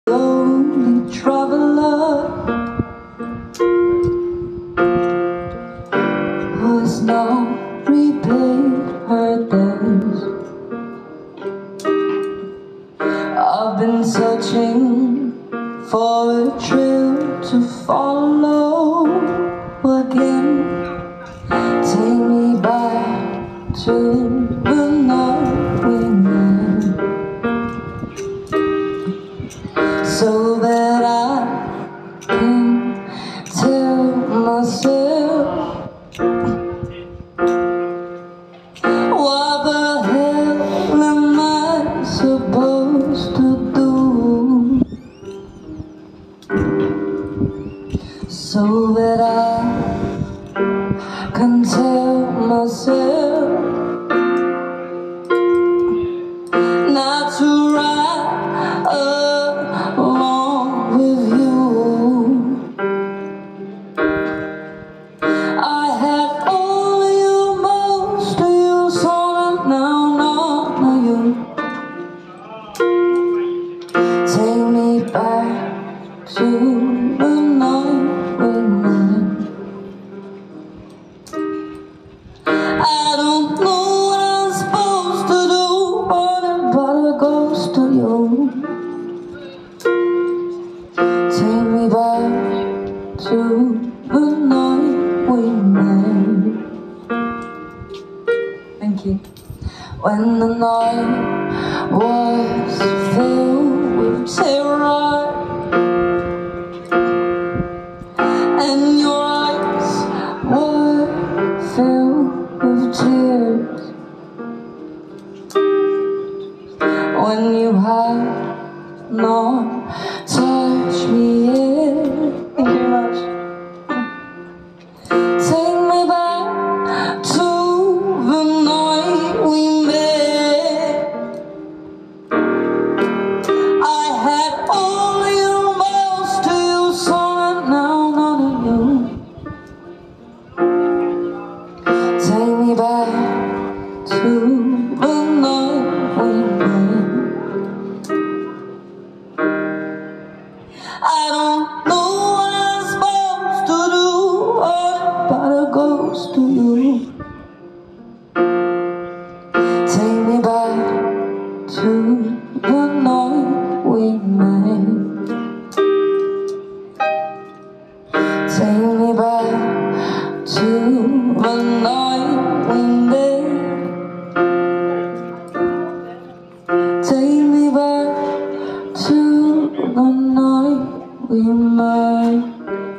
lonely traveler who has not repaid her days. I've been searching for a trail to follow again. Take me back to the night we met, so that I can tell myself, what the hell am I supposed to do, so that I can tell myself not to ride along with you. I had all you, most of you, so now none of you. Take me back to the night we met. I don't know what I'm supposed to do, but a ghost of you. Take me back to the night we met. Thank you. When the night was filled with terror and your eyes were filled with tears, when you had not touched me yet. Thank you very much. Take me back to the night we met. I had all you, most of you, so now none of you. Take me back to the night we met. I don't know what I'm supposed to do, but a ghost to you. Take me back to the night we met. Take me back to the night we met. Take me back to the night we met.